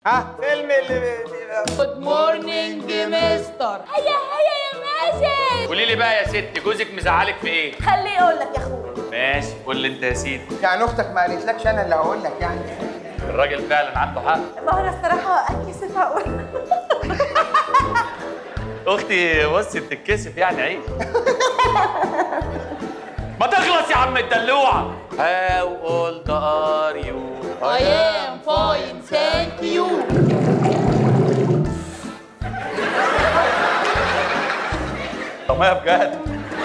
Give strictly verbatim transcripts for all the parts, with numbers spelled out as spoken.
ها فيلم اللي جود مورنينج مستر. هيا هيا يا ماجد. قولي لي بقى يا ستي، جوزك مزعلك في ايه؟ خليه يقول لك يا اخويا. ماشي، قول لي انت يا سيدي. يعني اختك ما قالتلكش انا اللي هقول لك يعني. الراجل فعلا عنده حق. ما هو انا الصراحه اتكسف اقول. اختي بصي بتتكسف يعني عيب. ما تخلص يا عم الدلوعه. How old are you? I am fine, thank you. طب ما بجد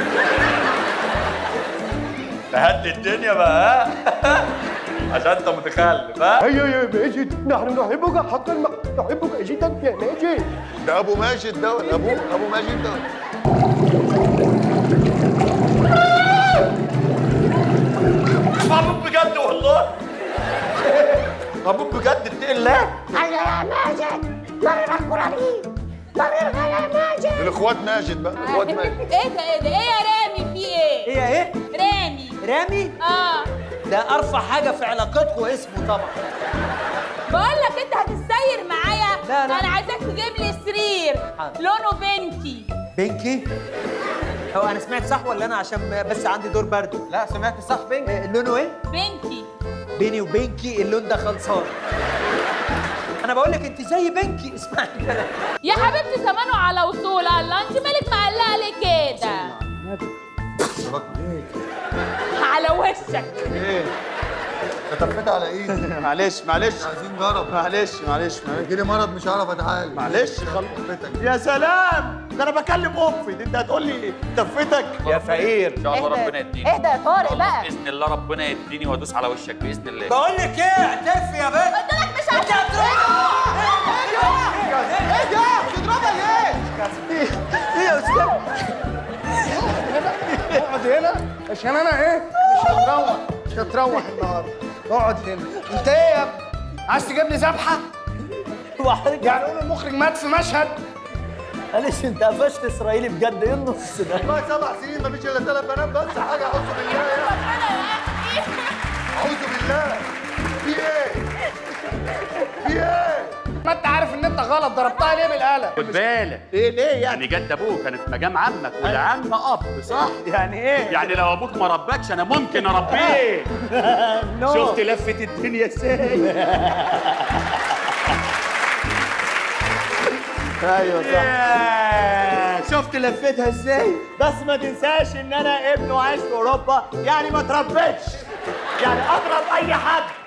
تهدي الدنيا بقى ها؟ عشان انت متخلف ها؟ هيا يا ماجد، نحن نحبك حقا، نحبك جدا يا ماجد. ده ابو ماجد ده ولا ابوه؟ ابو ماجد ده. ابوك بجد والله. ابوك بجد اتقي الله. هيا يا ماجد، مرر القرآن، مرر يا ماجد. الاخوات ماجد بقى، الاخوات ماجد. ايه ده ايه ده ايه يا رامي، في ايه؟ هي ايه؟ رامي. رامي؟ اه ده ارفع حاجه في علاقتكم اسمه طبعا. بقول لك انت هتتسير معايا. لا لا انا عايزاك تجيب لي سرير حاضر. لونه بنكي. بنكي؟ هو انا سمعت صح ولا انا عشان بس عندي دور برد؟ لا سمعت صح بنكي. إيه لونه ايه؟ بنكي. بيني وبنكي اللون ده خلصان. انا بقول لك انت زي بنكي، اسمعي كده. يا حبيبتي زمانه على وصول. الله انت مالك معلقه ليه كده؟ على وشك. ايه؟ تطفيت على ايدي. معلش معلش عايزين جرب. معلش معلش جيلي مرض مش هعرف اتعالج. معلش تطفتك. يا سلام، ده انا بكلم امي، انت هتقول لي تفتك يا فقير ان شاء الله ربنا يديني. اهدى يا طارق بقى. باذن الله ربنا يديني وادوس على وشك باذن الله. بقول لك ايه، اعترفي يا بنت. قلت لك مش عارفه. ايه ده؟ بتضربها ليه؟ ايه يا استاذ؟ اقعد هنا عشان انا ايه؟ مش هتروح مش هتروح النهارده. اقعد هنا. انت ايه يا ابني؟ عايز تجيب لي ذبحه؟ يعني قول المخرج مات في مشهد؟ معلش انت قفشت اسرائيلي بجد، ايه النص ده؟ والله سبع سنين مفيش الا ثلاث بنات بس. حاجه اعوذ بالله يا اعوذ بالله. في ايه؟ في ايه؟ ما انت عارف ان انت غلط، ضربتها ليه بالقلم؟ خد بالك. ايه ليه يعني؟ يعني جد ابوك كانت مجام عمك والعم اب صح؟ يعني ايه؟ يعني لو ابوك ما ربكش انا ممكن اربيه. شفت لفه الدنيا ازاي؟ ايوه صح. شفت لفتها ازاي؟ بس ما تنساش ان انا ابن وعايش في اوروبا، يعني ما تربيتش، يعني اضرب اي حد.